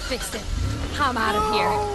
fixed it. I'm out of here.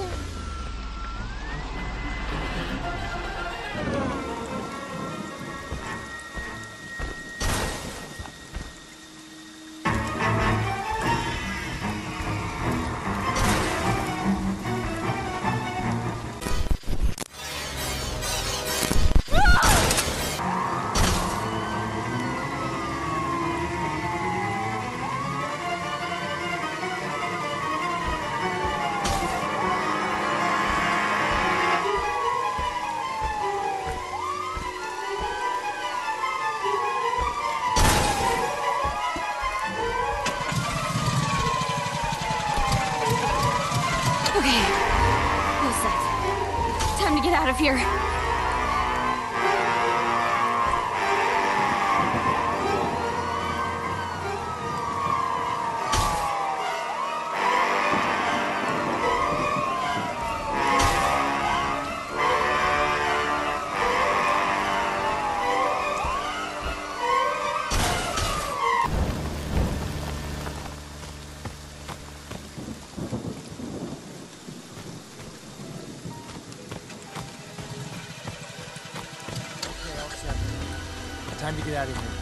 Okay, all set. Time to get out of here. Time to get out of here.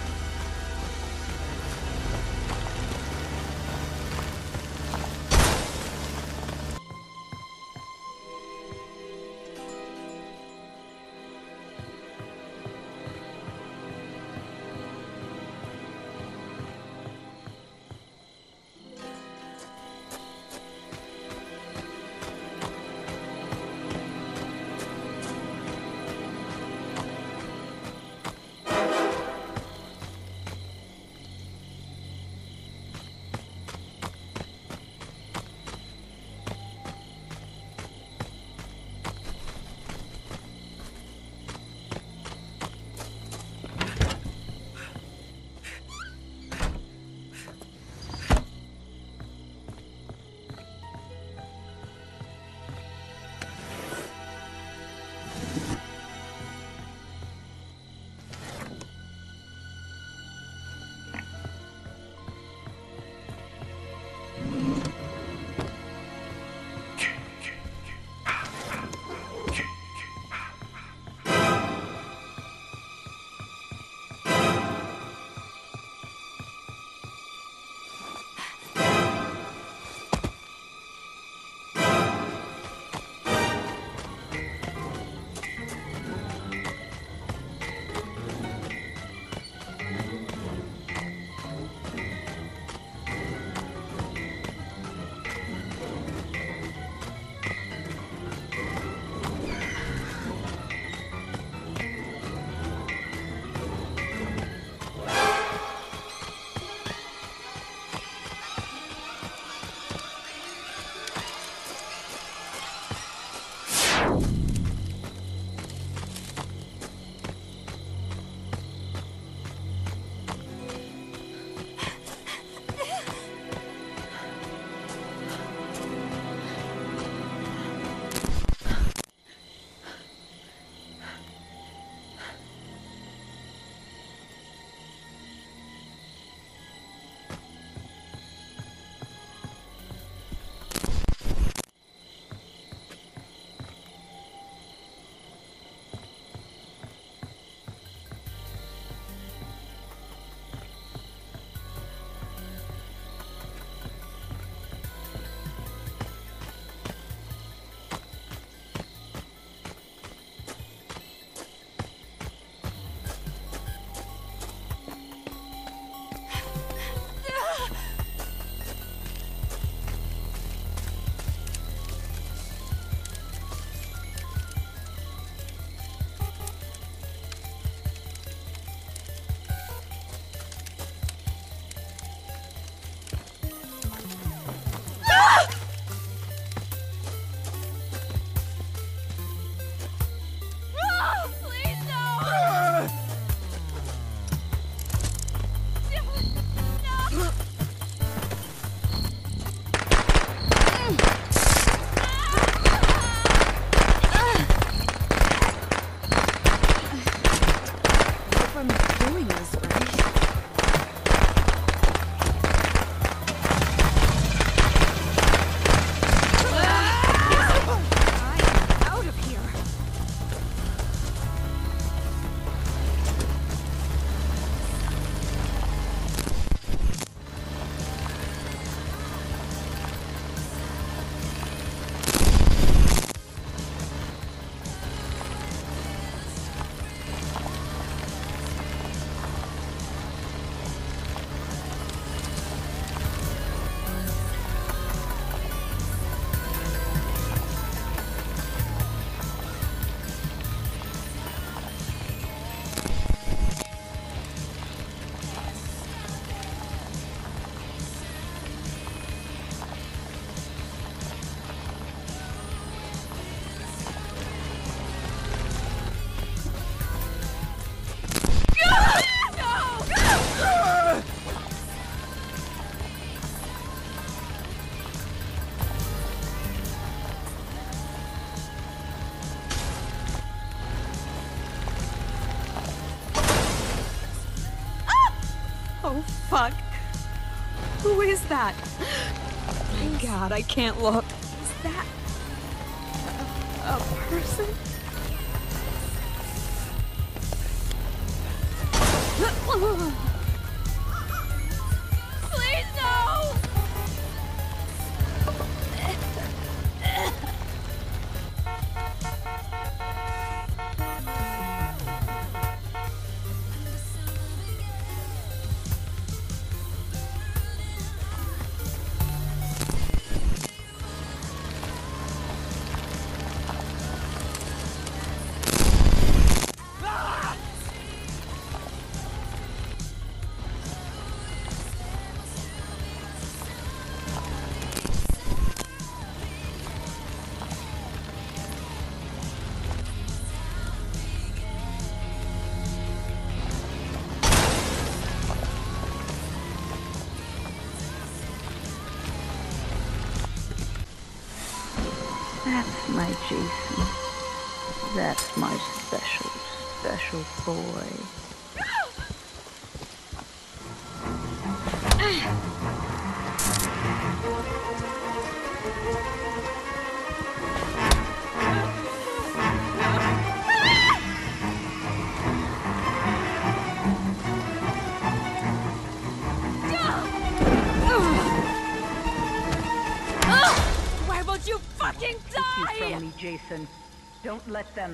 Oh, fuck. Who is that? Thank God, I can't look. Is that a person? Please, no! That's my Jason. That's my special, special boy. Why won't you fucking die? Take you from me, Jason. Don't let them.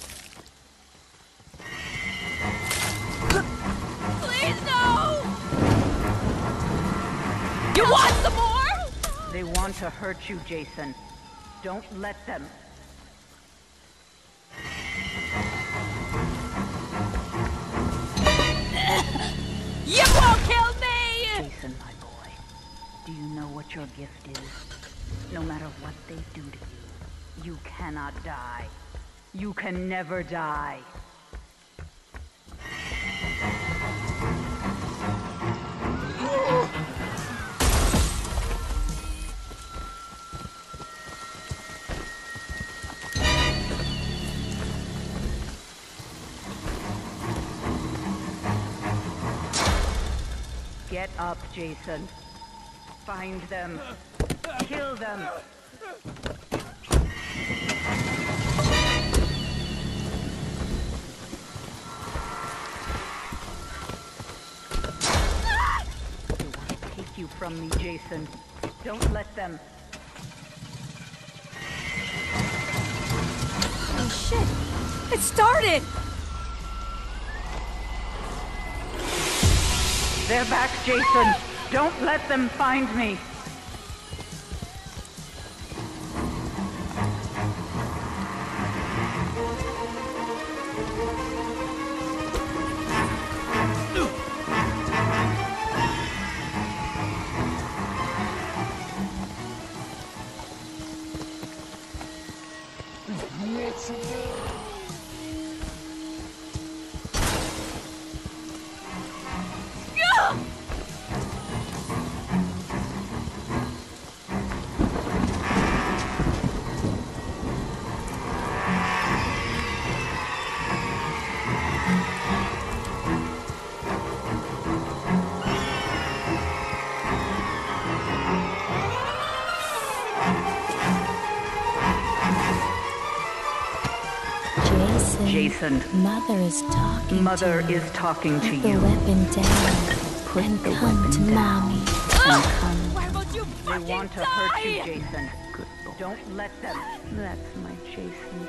Please, no! You want some more? They want to hurt you, Jason. Don't let them. You won't kill me! Jason, my boy, do you know what your gift is? No matter what they do to you, you cannot die. You can never die. Get up, Jason. Find them. Kill them. They want to take you from me, Jason. Don't let them. Oh shit! It started! They're back, Jason. Don't let them find me. Jason, Mother is talking Mother to you. is talking to Put the you. weapon down Put and the come weapon to down. Mommy. And come. Why won't you They fucking want to die? hurt you, Jason. Good boy. Don't let them. That's my Jason.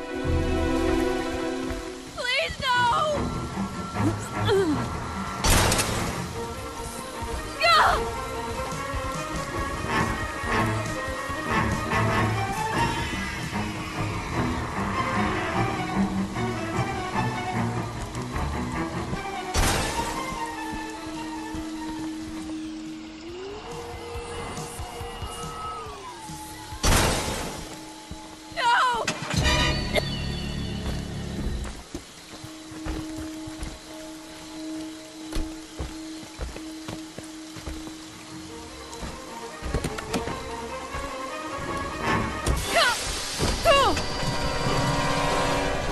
Please, no! No!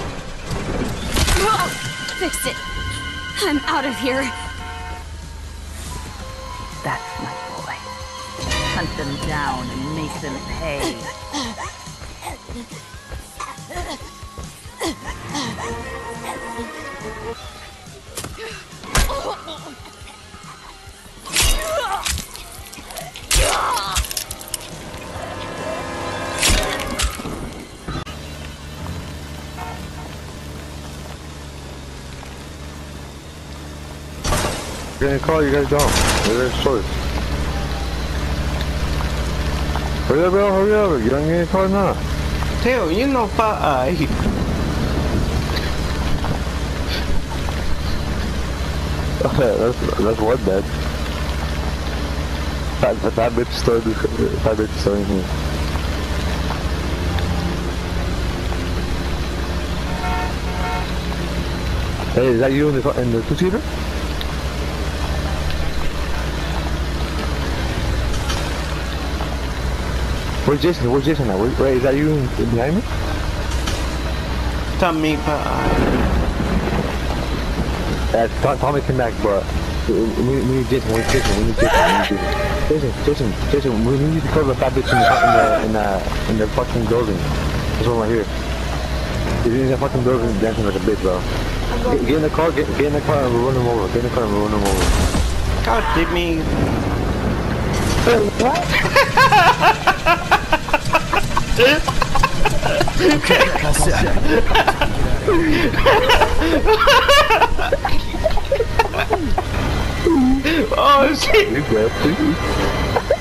Fix it. I'm out of here. That's my boy. Hunt them down and make them pay. You're gonna call, you guys don't. You're their choice. Hurry up, bro, hurry up. You don't get a car now. Theo, you know pa ay. That's one bed. That bitch started here. Hey, is that you in the two-seater? Where's Jason? Where's Jason now? Wait, is that you behind me? Tommy pa ay. Tommy came back, but we need Jason. Where's Jason? We need Jason. Jason. We need to cover the fat bitch in the fucking building. This one right here. He's in the fucking building dancing like a bitch, bro. Get in the car. Get in the car and we'll run him over. Get in the car and we'll run him over. God damn me. What? Oh shit! You good, please?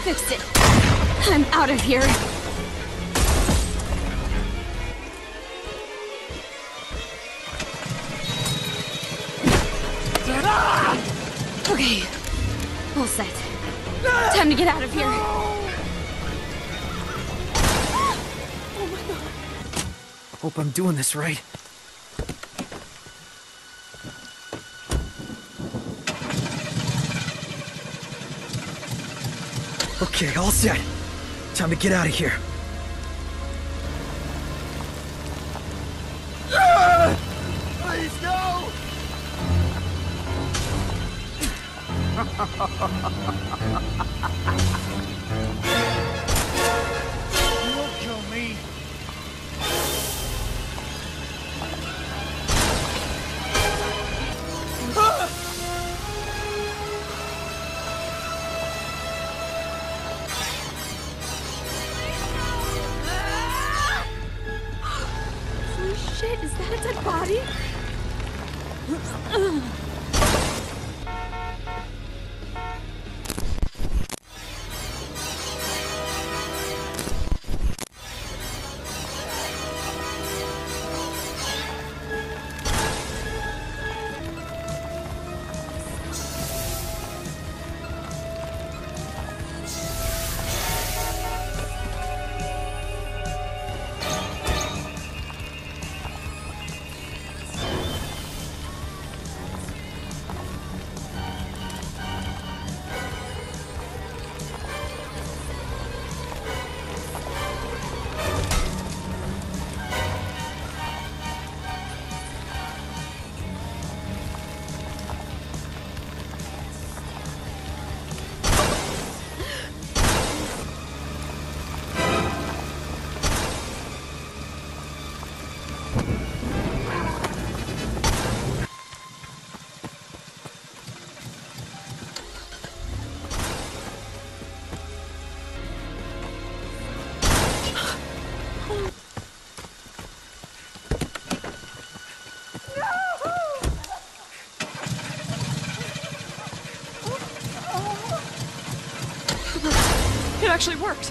fixed it. I'm out of here. Okay, all set. Time to get out of here. Hope I'm doing this right. Okay, all set. Time to get out of here. Please, no! You won't kill me. Holy shit, is that a dead body? It actually worked.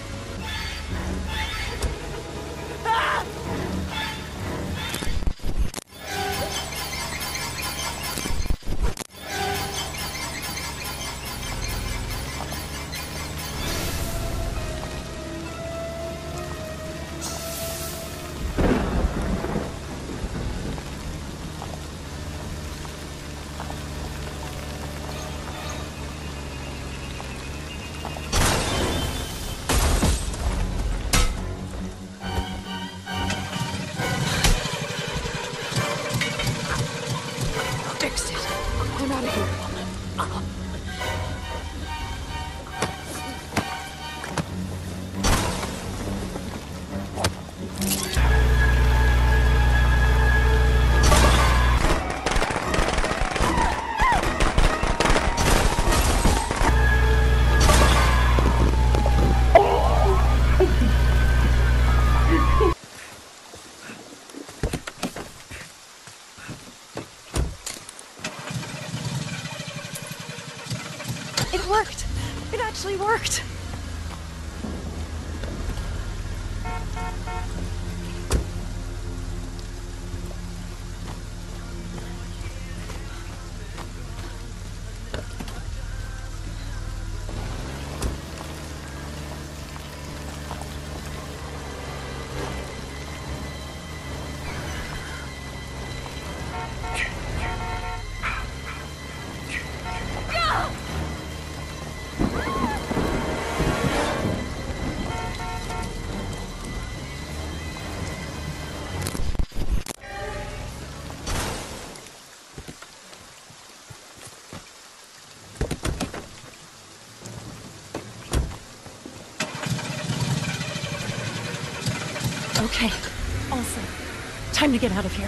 Fixed it. I'm out of here. It worked. It actually worked. Okay, all set. Time to get out of here.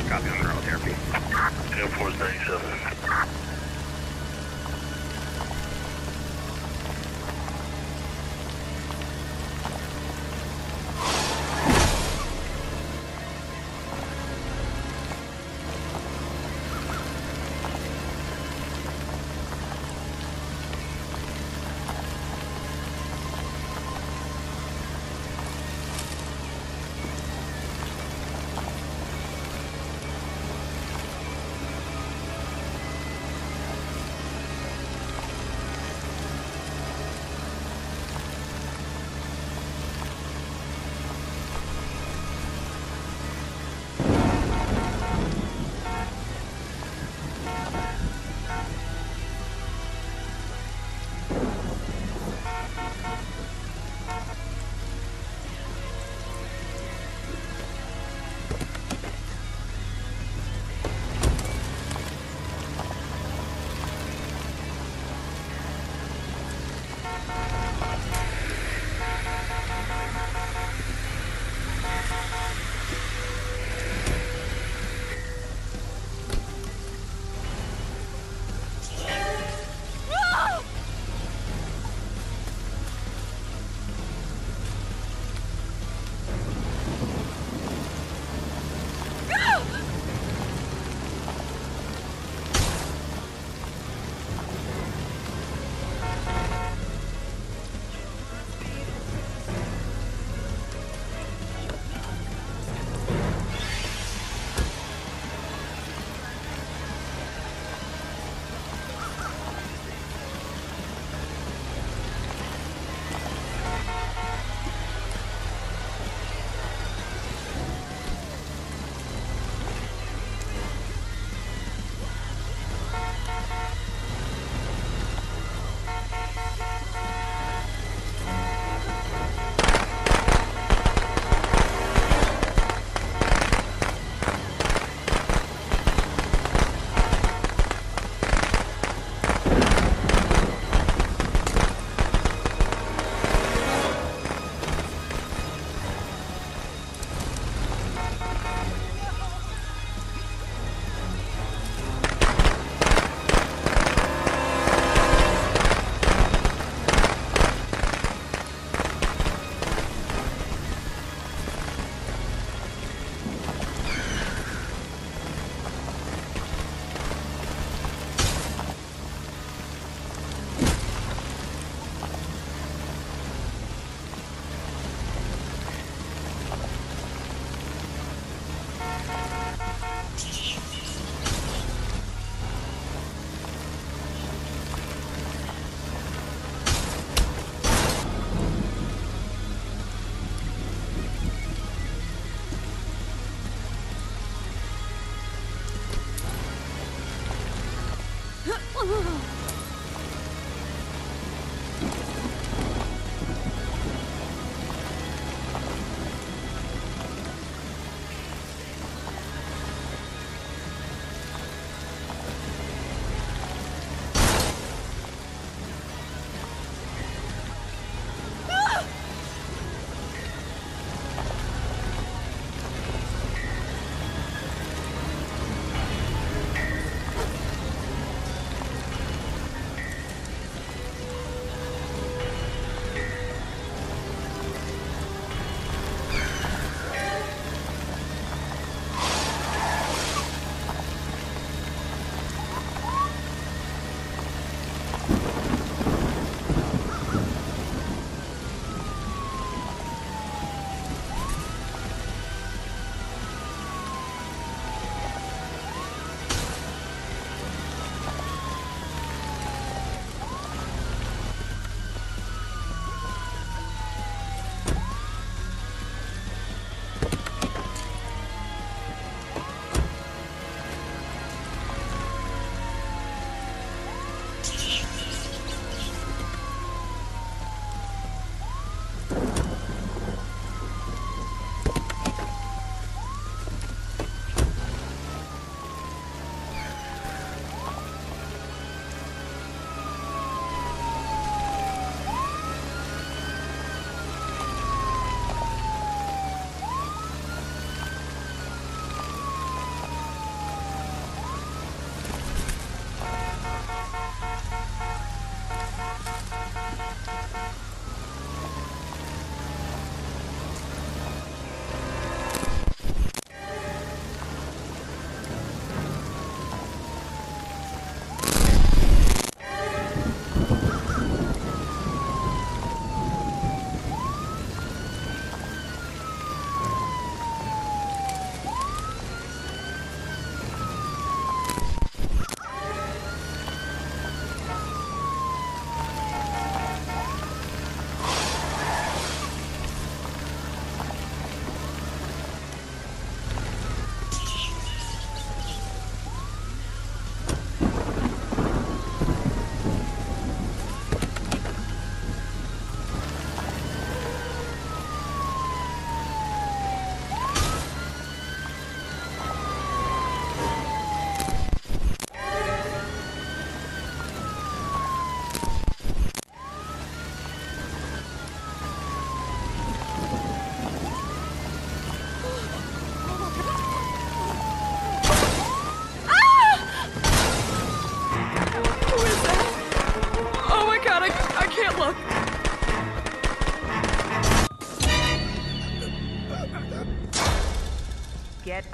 Copy on neural therapy. Air Force 97.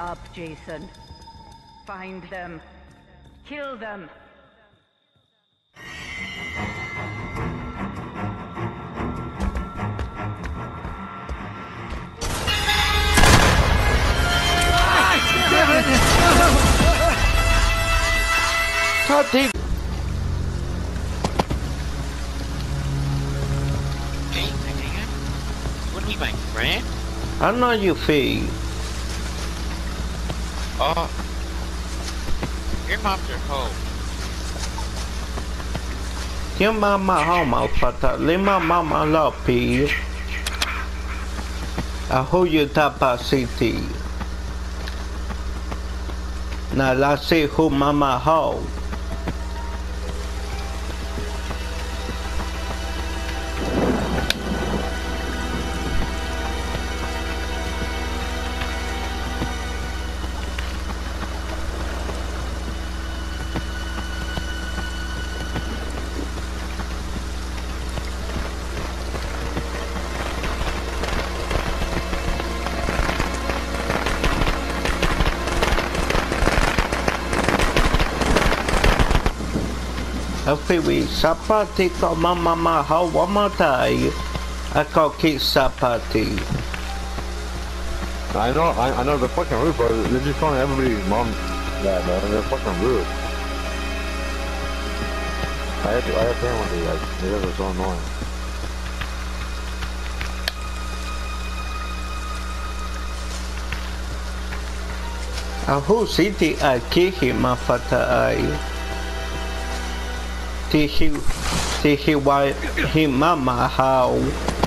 up, Jason. Find them. Kill them. God damn. Hey, man. You wanna be my friend? I know you feel. Oh. Your mom's your hoe. Your mama home, fata. Leave my mama love, P. I hold you tapa city. Now let's see who mama hold. Happy sapati ko mama how wamatay. Ako ki sapati. I know they're fucking rude, bro. They're just calling everybody's mom that, man. They're fucking rude. I have family with you guys. You guys are so annoying. Ahu city ay kihi mafata ay. Tihi wai hi mama how.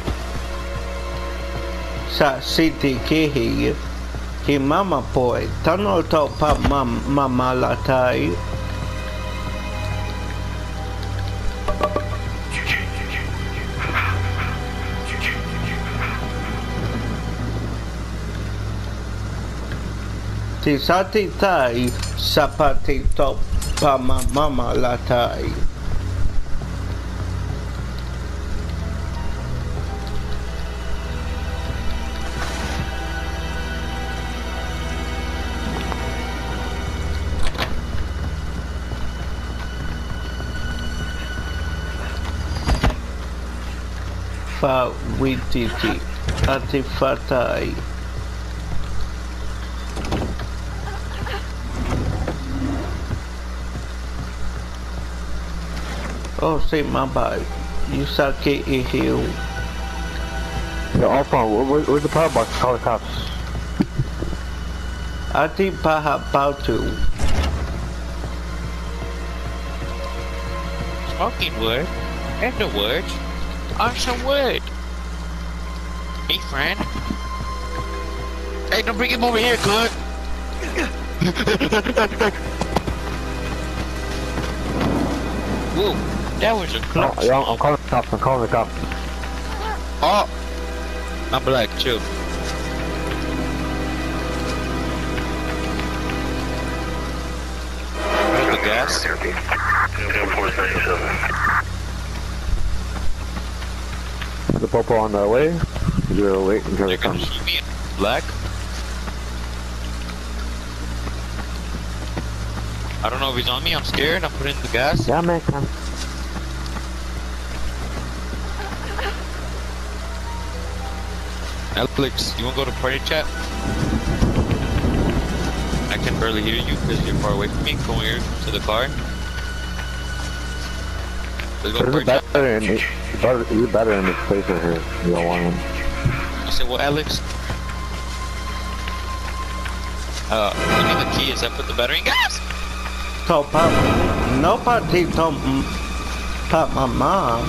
Sa city kihi. Hi mama boy. Tano to pa mama latay. Tisati tay sapati to pa mama latay. Fa wititi ati fatai. Oh, say my bad. You sake ihiu. Yeah, Alpha, where's the power box? Call the cops. Ati paha pautu. Smoking wood. And the woods. On some wood. Hey, friend. Hey, don't bring him over here, Clint. Whoa, that was a close. Oh, yeah, I'm calling the cops. I'm calling the cops. Oh, I'm black, chill. Where's the gas? Air Force 97. Is the popo on the way? You gotta wait until They're they gonna come. shoot me in black. I don't know if he's on me. I'm scared. I'm putting in the gas. Yeah, man, come. Alex, you wanna go to party chat? I can barely hear you because you're far away from me. Come here to the car. Let's go to There's party a chat. he's better in this place right here. You don't want him. I said, well, Alex. Give me the keys. I put the battery in gas. To pa no party to pa mama.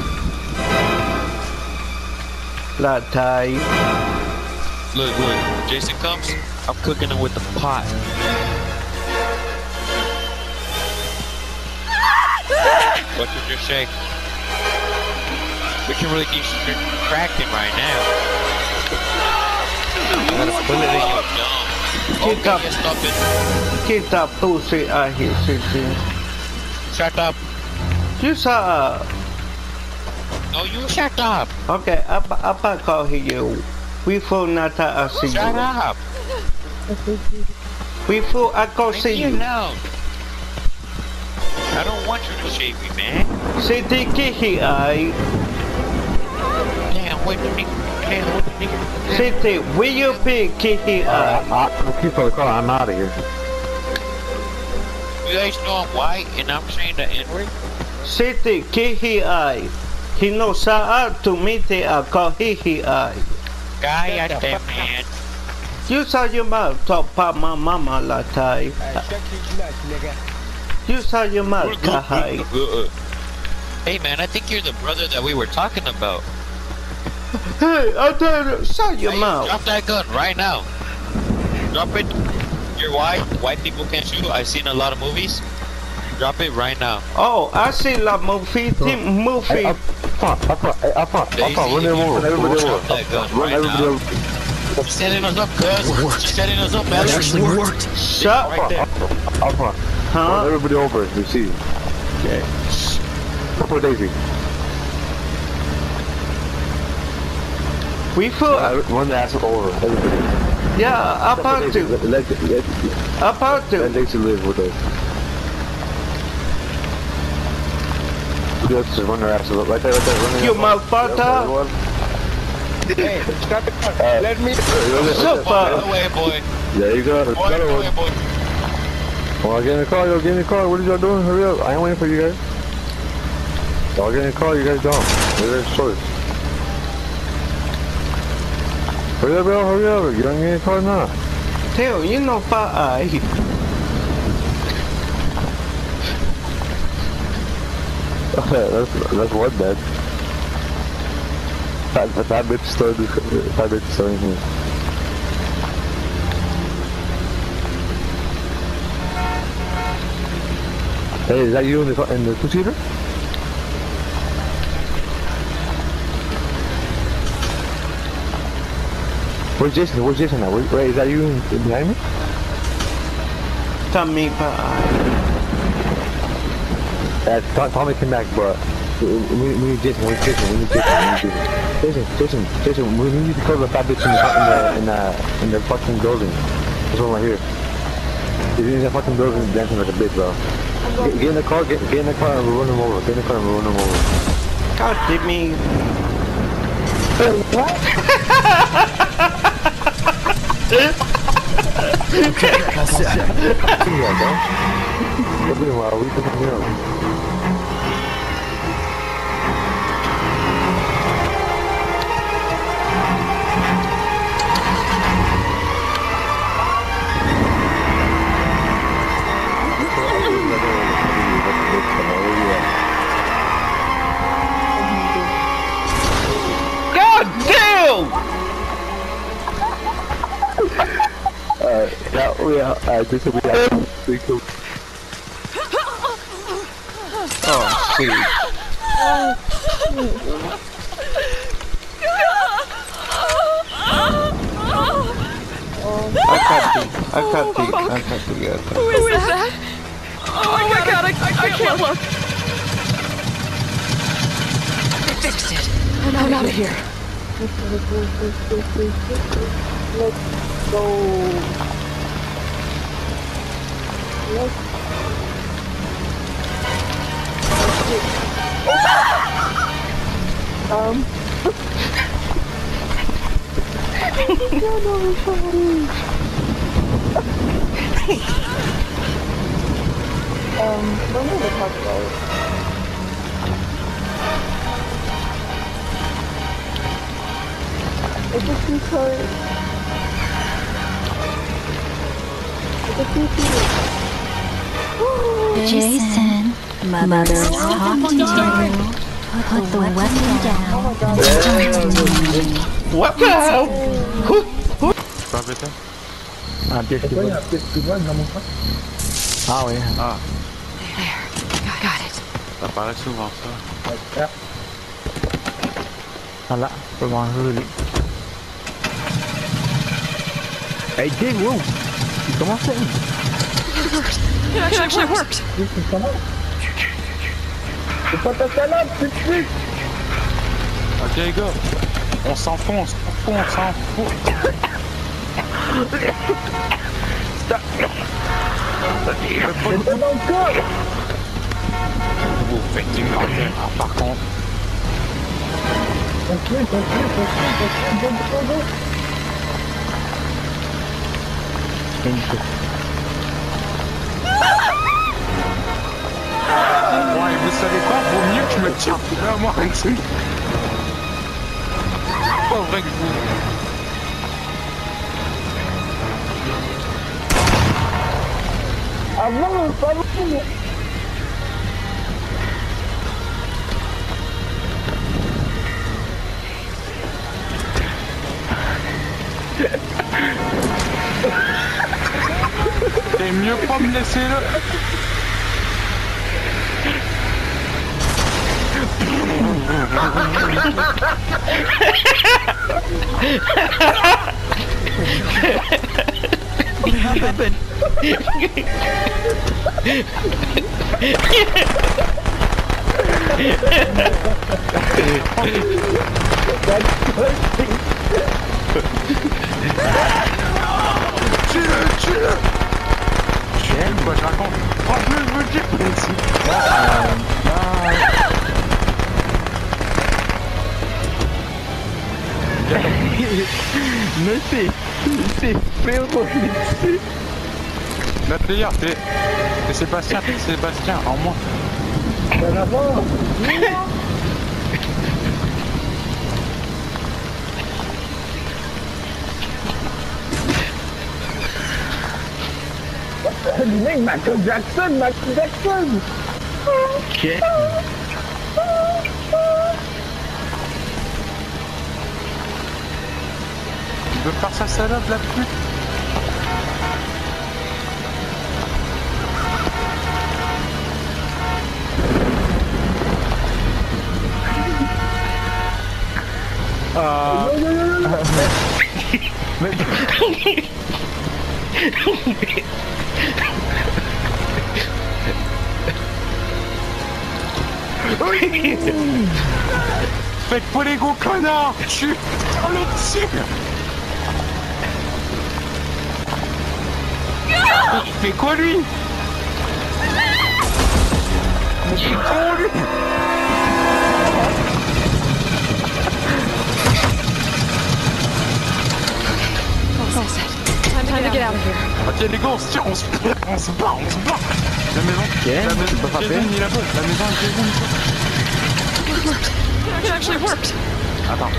Latay. Look, when Jason comes, I'm cooking him with the pot. What did you shake? We can really keep cracking right now. You gotta put it in your gum. Kick up. Okay, stop it. Kita pussy ahi sisi. Shut up. You saw. No, you shut up. Okay, apa kau hiu? We phone nata asi. Shut up. Before I go see Leave me you. alone. I don't want you to shave me, man. City Kihi I. Damn, wait the nigga. Damn, wait the nigga. City, will you be Kihi I? I'm keep on the car. I'm out of here. You guys know I'm white and I'm saying the N-word? City Kihi I. Hino saa to meet a Kihi I. Guy out there, man. You saw your mouth talk about my mama last time. You saw your mouth, Kahai. Hey man, I think you're the brother that we were talking about. Hey, I tell you, shut your Hey, mouth. drop that gun right now. Drop it. You're white. White people can't shoot. I've seen a lot of movies. Drop it right now. Oh, I see la movie, movie. Up front. Daisy, Run them over. Everybody drop over. that gun Run right everybody now. over. She's setting us up, cuz. She's setting us up, man. It actually worked. Shut Right there. Up front. Run Huh? everybody over. You see. Okay. For Daisy. We feel, Run the ass over. Everybody. yeah, about to, Let about to. Daisy live with us. Just run their asses up. Right there. Run You motherfucker. Hey, stop it. Let me. Super. Walk away, boy. There you go. Walk away, boy. Well, get in the car. Yo, get in the car. What are y'all doing? Hurry up. I ain't waiting for you guys. Y'all get in the car. You guys don't. We're short. Hurry up, bro. Hurry up. You don't get in the car now. Tell you know, far eye. That's one bad. That bitch started. That bitch started here. Hey, is that you in the two-seater? Where's Jason? Where's Jason now? Wait, is that you behind me? Tommy, far eye. Tommy came back, bro. We need Jason. We need Jason. Jason. We need to cover the fat bitch in the fucking building. This one right here. He's in the fucking building dancing like a bitch, bro. Get in the car. Get in the car and we'll run him over. Get in the car and we'll run him over. God damn me. All set. What are we doing? God damn! This will be out. Oh, shit. I can't think. Who is that? Oh my god, I can't look. I fixed it. I'm out of here. Jason, Mother's talking to you. Put the weapon down and talk to me. What the hell? Who? Ah oui. There. Got it. Ça paraît souvent ça. Voilà, je vais manger. Hey, dig, whoa! Comment ça? It actually worked. C'est pas ta salade, tout de suite! Ok les gars, on s'enfonce, on s'en fout. Vous faites une grande erreur par contre. Ouais, vous savez quoi? Vaut mieux que je me tire là, moi, c'est pas vrai que vous... T'es mieux pas me laisser là. What happened? Tue-le! Quoi je raconte? Oh, je veux dire ici. Mais c'est frérot, La player, t'es Sébastien, en moi. Michael Jackson. Ok. Tu veux faire sa salope la pute? Faites pas les gros connards! Je suis dans le dessus! Il fait quoi lui? Il est con lui! Time to get out of here. Ok les gars, on se tire, on se barre. La maison, la maison, Jason il est là-bas, la maison de Jason. It actually worked. Attends.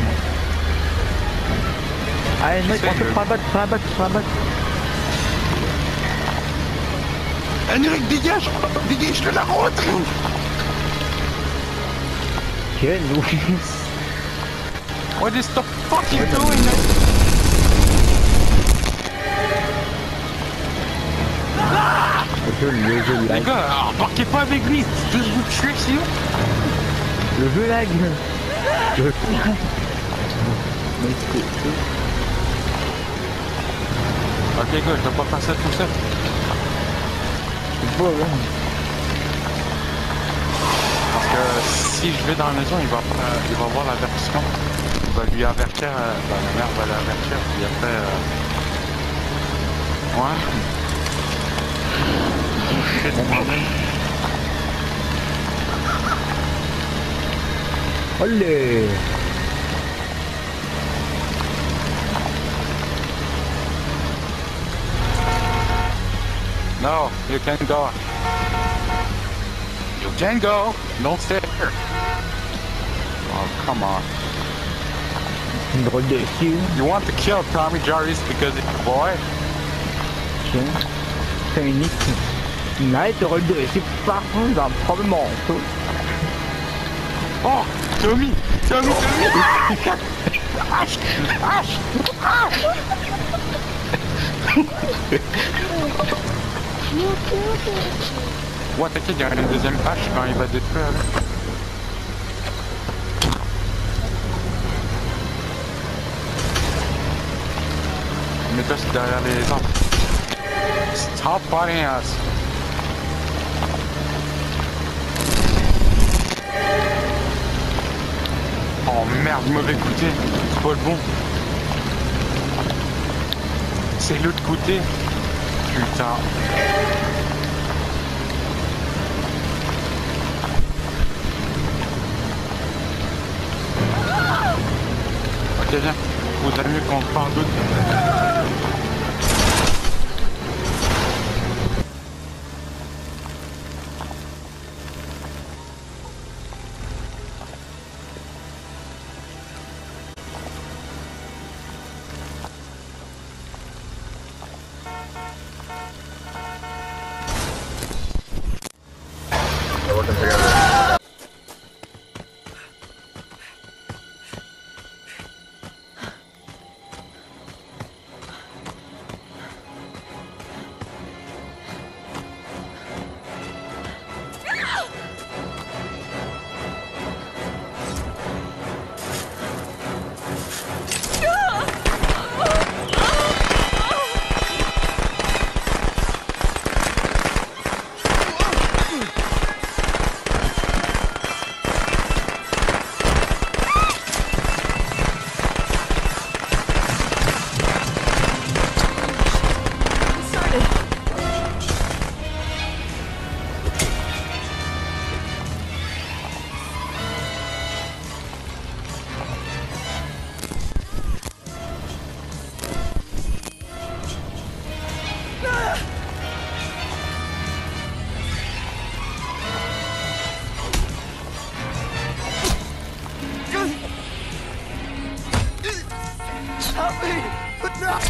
Allez mec, on se rabattre. Henrik, dégage de la route! Quel nous. What is the fuck you doing? Le Les gars, embarquez pas avec lui, je vais vous tuer sinon. Le jeu lag. Ok gars, je dois pas faire ça tout seul. Parce que si je vais dans la maison, il va voir l'avertissement. Il va lui avertir, la mère va l'avertir, puis après... Ouais. Oh shit, moi-même. Olé. No, you can go. You can go. Don't stay here. Oh, come on. Une drôle de dessus. You want to kill Tommy Jarvis because it's a boy? Tiens. C'est unique. Nice, drôle de dessus. Par contre, dans le problème en tout. Oh, Tommy. Ouais, t'inquiète, il y a une deuxième hache quand il va détruire. Mets-toi derrière les arbres. Stop fighting us. Oh merde, mauvais côté. C'est pas le bon. C'est l'autre côté. putain. Ok, viens. Vous allez mieux quand on parle d'autres. They're working together. Help me! No!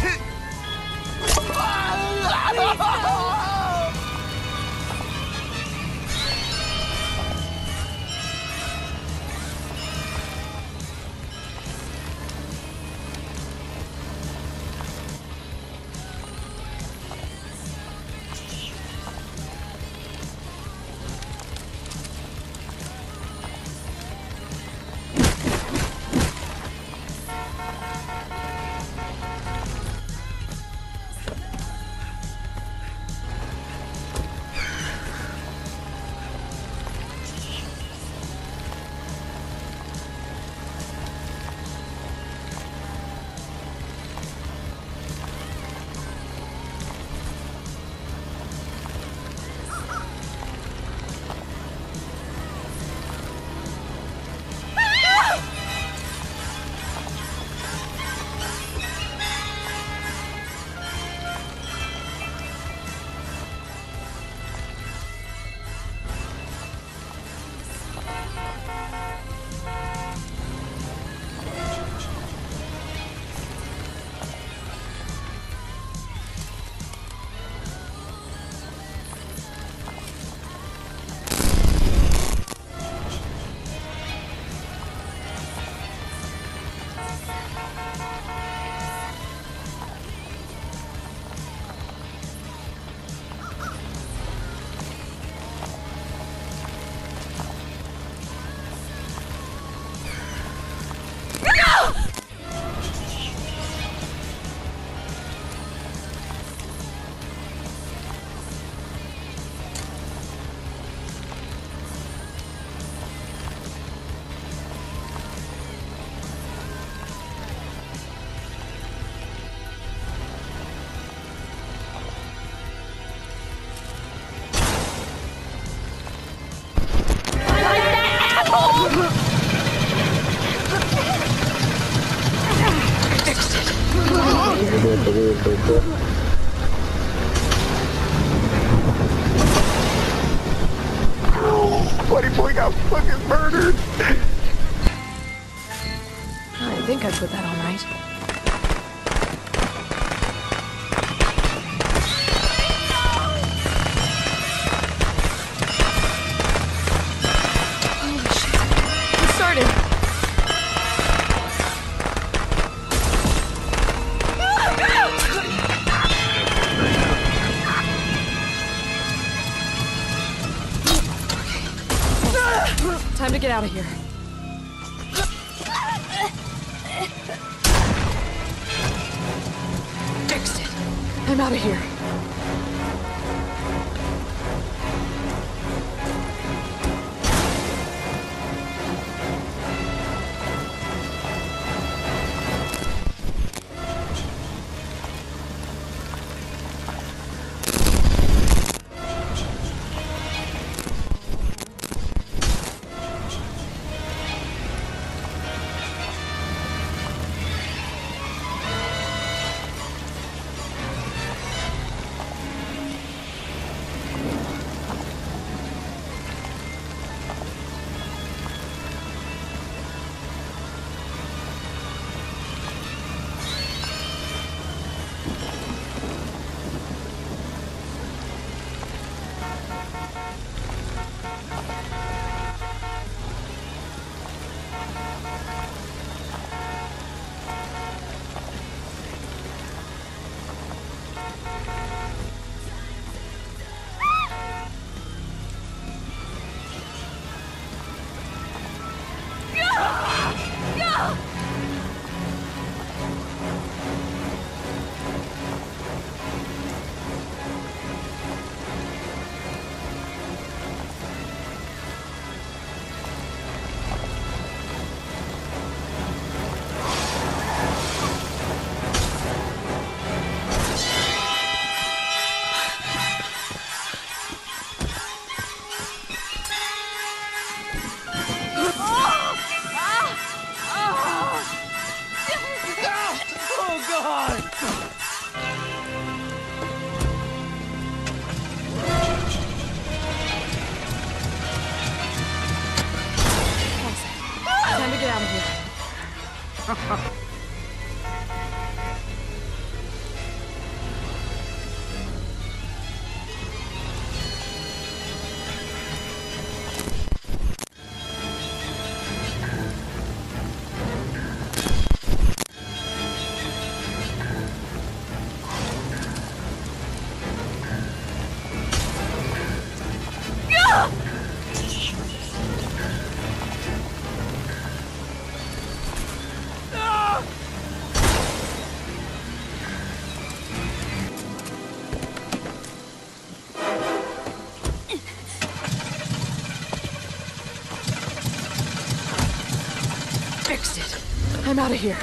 Buddy boy got fucking murdered. I think I put that on right. Holy shit. It started. Time to get out of here. Fixed it. I'm out of here. Time to get out of here. Fixed it. I'm out of here.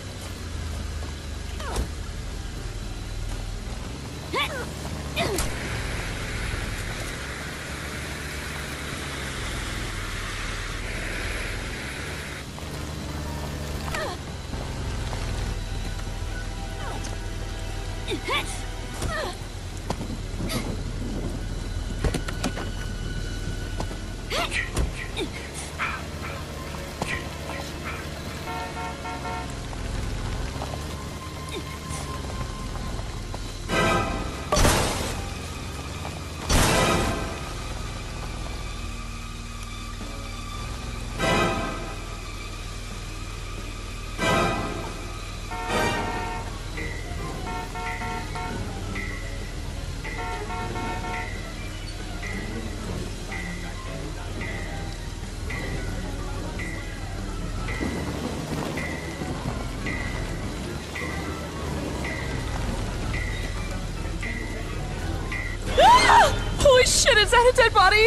Holy shit, is that a dead body?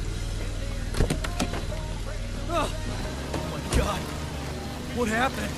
Oh my god. What happened?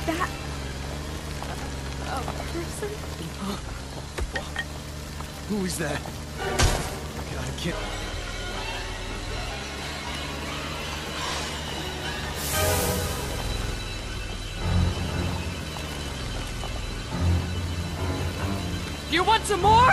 that a person? Who is that? God, I can't. You want some more?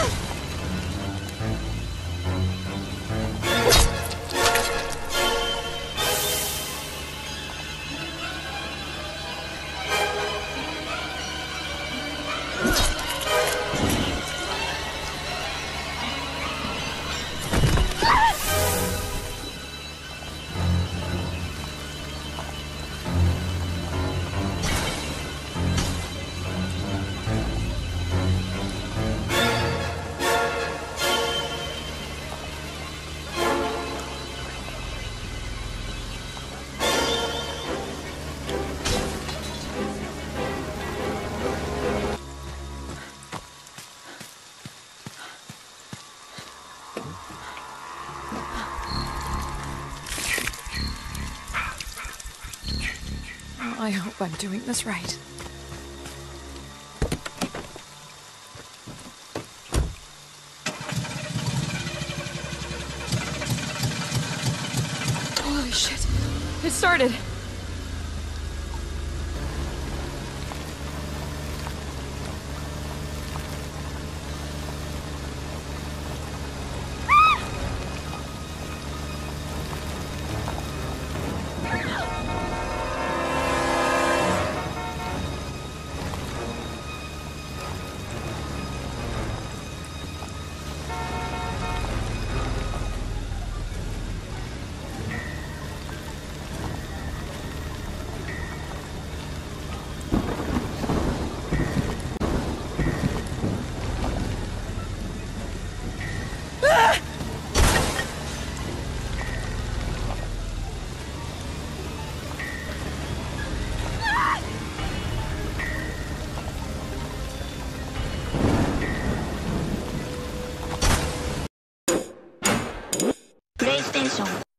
I hope I'm doing this right. Holy shit. It started. PlayStation